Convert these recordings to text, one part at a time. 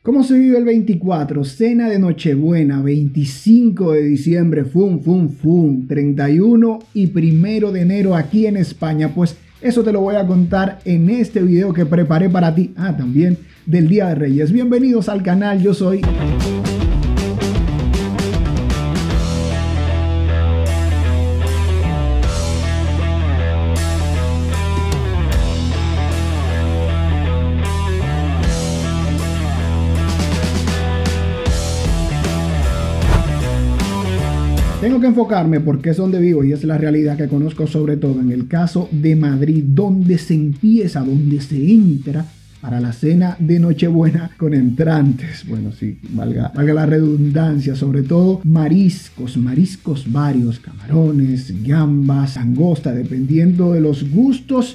¿Cómo se vive el 24? Cena de Nochebuena, 25 de diciembre, 31 y 1 de enero aquí en España. Pues eso te lo voy a contar en este video que preparé para ti. También del Día de Reyes. Bienvenidos al canal, yo soy... Tengo que enfocarme porque es donde vivo y es la realidad que conozco, sobre todo en el caso de Madrid, donde se empieza, donde se entra para la cena de Nochebuena con entrantes. Bueno, sí, valga la redundancia, sobre todo mariscos varios, camarones, gambas, langosta, dependiendo de los gustos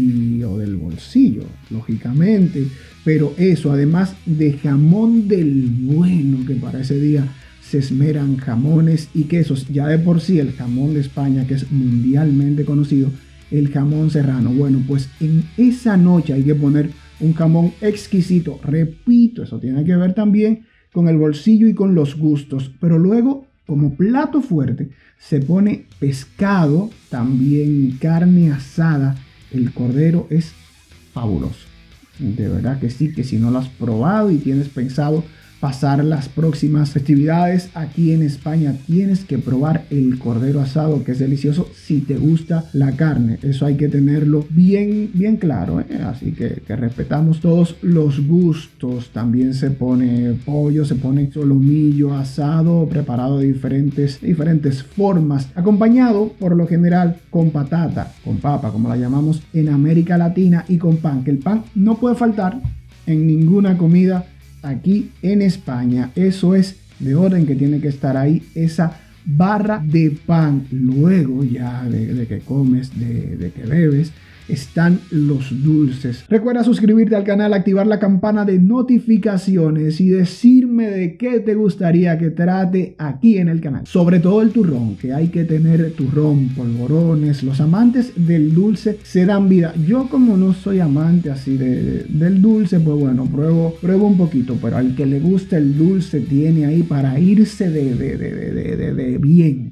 o del bolsillo, lógicamente. Pero eso, además de jamón del bueno, que para ese día se esmeran jamones y quesos. Ya de por sí el jamón de España, que es mundialmente conocido, el jamón serrano. Bueno, pues en esa noche hay que poner un jamón exquisito. Repito, eso tiene que ver también con el bolsillo y con los gustos. Pero luego, como plato fuerte, se pone pescado, también carne asada. El cordero es fabuloso. De verdad que sí, que si no lo has probado y tienes pensado pasar las próximas festividades aquí en España, tienes que probar el cordero asado, que es delicioso si te gusta la carne. Eso hay que tenerlo bien claro, ¿eh? Así que respetamos todos los gustos. También se pone pollo, se pone solomillo asado, preparado de diferentes formas, acompañado por lo general con patata, con papa, como la llamamos en América Latina, y con pan, que el pan no puede faltar en ninguna comida aquí en España. Eso es de orden, que tiene que estar ahí esa barra de pan. Luego ya de que comes, de que bebes, están los dulces. Recuerda suscribirte al canal, activar la campana de notificaciones y decirme de qué te gustaría que trate aquí en el canal. Sobre todo el turrón, que hay que tener turrón, polvorones. Los amantes del dulce se dan vida. Yo, como no soy amante así del dulce, pues bueno, pruebo un poquito, pero al que le gusta el dulce tiene ahí para irse de bien,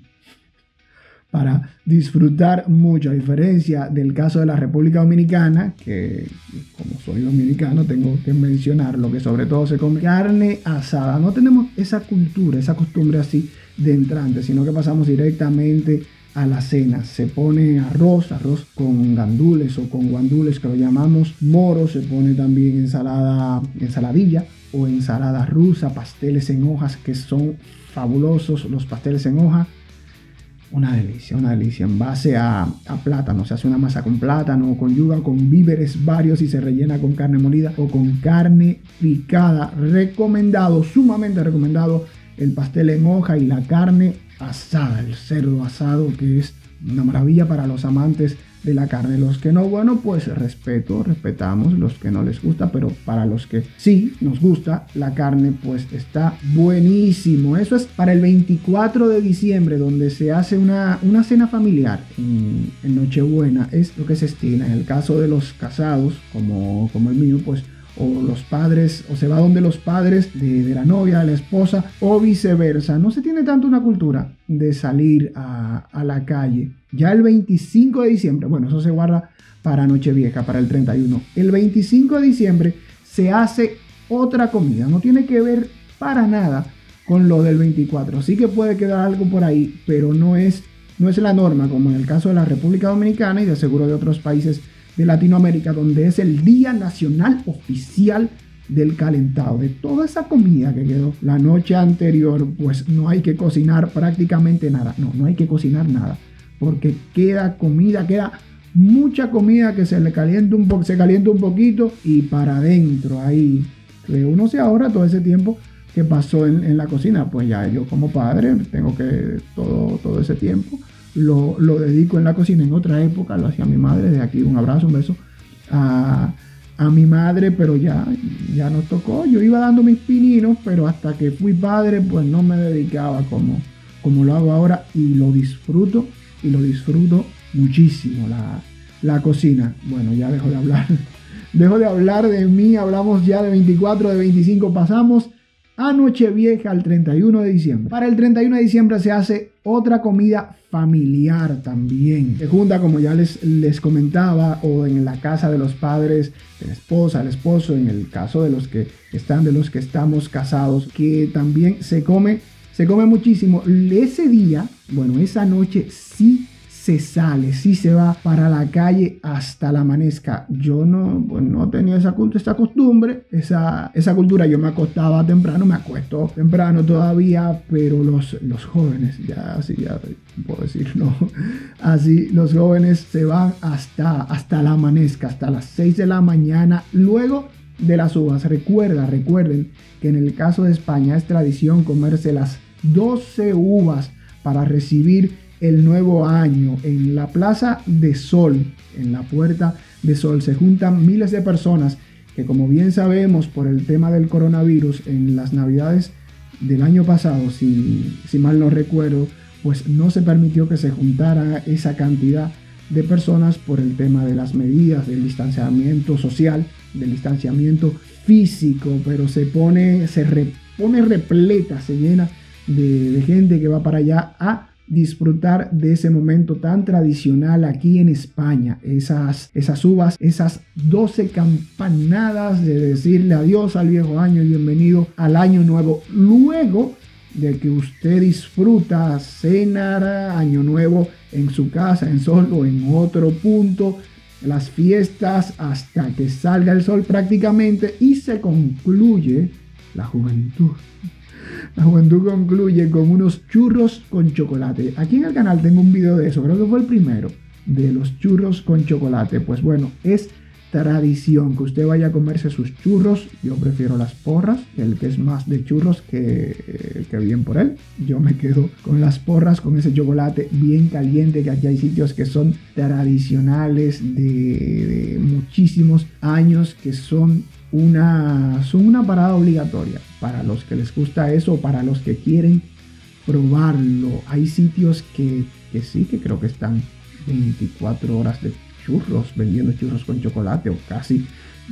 para disfrutar mucho, a diferencia del caso de la República Dominicana, que como soy dominicano tengo que mencionar lo que sobre todo se come: carne asada. No tenemos esa cultura, esa costumbre así de entrante, sino que pasamos directamente a la cena. Se pone arroz con gandules o con guandules, que lo llamamos moros. Se pone también ensaladilla o ensalada rusa, pasteles en hojas, que son fabulosos los pasteles en hoja. Una delicia, en base a plátano. Se hace una masa con plátano, con yuca, con víveres varios, y se rellena con carne molida o con carne picada. Recomendado, sumamente recomendado, el pastel en hoja y la carne asada, el cerdo asado, que es una maravilla para los amantes de la carne. Los que no, bueno, pues respetamos los que no les gusta, pero para los que sí nos gusta la carne, pues está buenísimo. Eso es para el 24 de diciembre, donde se hace una cena familiar en Nochebuena. Es lo que se estila. En el caso de los casados, como el mío, pues o los padres, o se va donde los padres de la novia, de la esposa, o viceversa. No se tiene tanto una cultura de salir a la calle. Ya el 25 de diciembre, bueno, eso se guarda para Nochevieja, para el 31. El 25 de diciembre se hace otra comida. No tiene que ver para nada con lo del 24. Sí que puede quedar algo por ahí, pero no es la norma, como en el caso de la República Dominicana y de seguro de otros países de Latinoamérica, donde es el Día Nacional Oficial del Calentado. De toda esa comida que quedó la noche anterior, pues no hay que cocinar prácticamente nada. No hay que cocinar nada, porque queda mucha comida que se calienta un poquito y para adentro. Ahí que uno se ahorra todo ese tiempo que pasó en la cocina. Pues ya yo, como padre, tengo que todo ese tiempo lo dedico en la cocina. En otra época lo hacía mi madre. De aquí un abrazo, un beso a mi madre, pero ya nos tocó. Yo iba dando mis pininos, pero hasta que fui padre, pues no me dedicaba como lo hago ahora, y lo disfruto muchísimo la cocina. Bueno, ya dejo de hablar dejo de hablar de mí, hablamos ya de 24, de 25, pasamos a Nochevieja, al 31 de diciembre. Para el 31 de diciembre se hace otra comida familiar también. Se junta, como ya les comentaba, o en la casa de los padres, de la esposa, el esposo, en el caso de los que estamos casados, que también se come muchísimo. Ese día, bueno, esa noche sí se sale, sí se va para la calle hasta la amanezca. Yo no tenía esa costumbre, esa cultura. Yo me acostaba temprano, me acuesto temprano todavía, pero los jóvenes, ya puedo decir, no, así los jóvenes se van hasta la amanezca, hasta las 6 de la mañana, luego de las uvas. Recuerden que en el caso de España es tradición comerse las 12 uvas para recibir el nuevo año. En la Plaza de Sol, en la Puerta de Sol, se juntan miles de personas que, como bien sabemos, por el tema del coronavirus, en las navidades del año pasado, si mal no recuerdo, pues no se permitió que se juntara esa cantidad de personas por el tema de las medidas del distanciamiento social, del distanciamiento físico, pero se repone repleta, se llena de gente que va para allá a disfrutar de ese momento tan tradicional aquí en España. Esas uvas, esas 12 campanadas de decirle adiós al viejo año y bienvenido al año nuevo. Luego de que usted disfruta, cenar año nuevo en su casa, en Sol o en otro punto, las fiestas hasta que salga el sol prácticamente, y se concluye la juventud. La juventud concluye con unos churros con chocolate. Aquí en el canal tengo un video de eso, creo que fue el primero, de los churros con chocolate. Pues bueno, es tradición que usted vaya a comerse sus churros. Yo prefiero las porras, el que es más de churros que bien por él. Yo me quedo con las porras, con ese chocolate bien caliente, que aquí hay sitios que son tradicionales de muchísimos años, que son una parada obligatoria para los que les gusta eso, para los que quieren probarlo. Hay sitios que sí, que creo que están 24 horas de churros, vendiendo churros con chocolate, o casi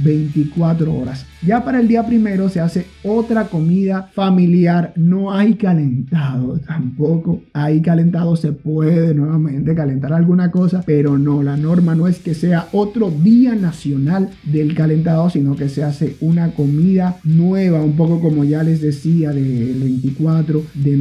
24 horas. Ya para el día primero se hace otra comida familiar. No hay calentado, tampoco hay calentado. Se puede nuevamente calentar alguna cosa, pero no, la norma no es que sea otro día nacional del calentado, sino que se hace una comida nueva, un poco como ya les decía, del 24 de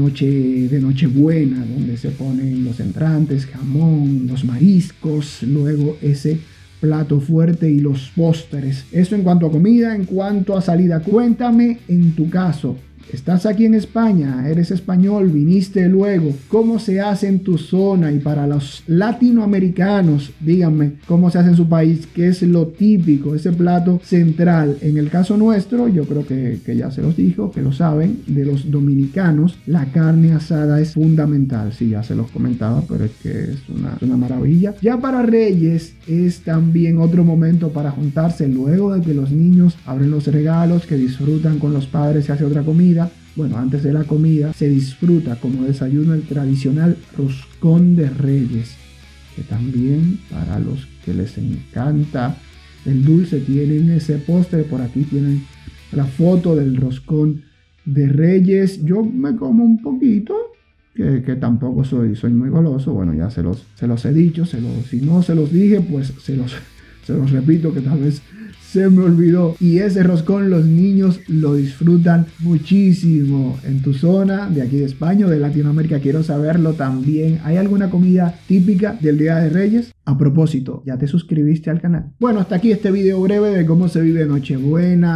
Nochebuena, donde se ponen los entrantes, jamón, los mariscos, luego ese plato fuerte y los postres. Eso en cuanto a comida. En cuanto a salida, cuéntame en tu caso. Estás aquí en España, eres español, viniste luego. ¿Cómo se hace en tu zona? Y para los latinoamericanos, díganme cómo se hace en su país, qué es lo típico, ese plato central. En el caso nuestro, yo creo que ya se los dijo, que lo saben, de los dominicanos, la carne asada es fundamental. Sí, ya se los comentaba, pero es que es una maravilla. Ya para Reyes es también otro momento para juntarse luego de que los niños abren los regalos, que disfrutan con los padres, se hace otra comida. Bueno, antes de la comida se disfruta como desayuno el tradicional roscón de Reyes, que también para los que les encanta el dulce tienen ese postre. Por aquí tienen la foto del roscón de Reyes. Yo me como un poquito, que tampoco soy muy goloso. Bueno, ya se los he dicho, si no se los dije, pues se los repito, que tal vez se me olvidó. Y ese roscón los niños lo disfrutan muchísimo. En tu zona de aquí de España o de Latinoamérica, quiero saberlo también. ¿Hay alguna comida típica del Día de Reyes? A propósito, ¿ya te suscribiste al canal? Bueno, hasta aquí este video breve de cómo se vive Nochebuena,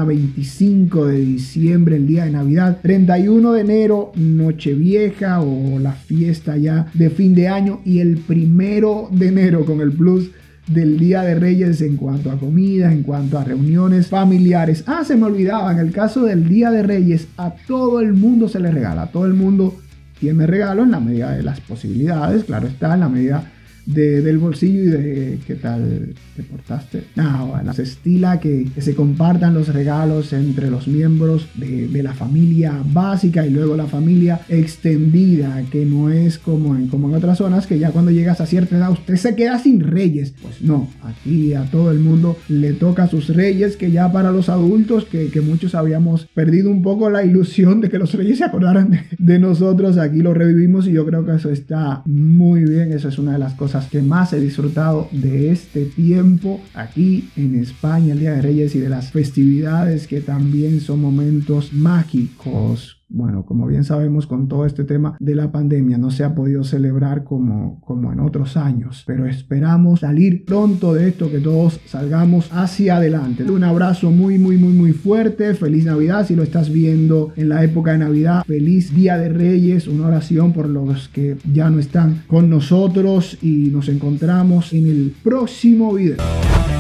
25 de diciembre, el día de Navidad, 31 de enero, Nochevieja o la fiesta ya de fin de año, y el 1 de enero con el plus del Día de Reyes en cuanto a comida, en cuanto a reuniones familiares. Se me olvidaba, en el caso del Día de Reyes, a todo el mundo se le regala, a todo el mundo tiene regalo en la medida de las posibilidades, claro está, en la medida del bolsillo y de qué tal te portaste. Bueno, se estila que se compartan los regalos entre los miembros de la familia básica y luego la familia extendida, que no es como en otras zonas, que ya cuando llegas a cierta edad usted se queda sin reyes. Pues no, aquí a todo el mundo le toca sus reyes, que ya para los adultos, que muchos habíamos perdido un poco la ilusión de que los reyes se acordaran de nosotros, aquí lo revivimos y yo creo que eso está muy bien. Eso es una de las cosas que más he disfrutado de este tiempo aquí en España, el Día de Reyes, y de las festividades, que también son momentos mágicos. Bueno, como bien sabemos, con todo este tema de la pandemia no se ha podido celebrar como en otros años, pero esperamos salir pronto de esto, que todos salgamos hacia adelante. Un abrazo muy fuerte, feliz Navidad si lo estás viendo en la época de Navidad, feliz Día de Reyes, una oración por los que ya no están con nosotros y nos encontramos en el próximo video.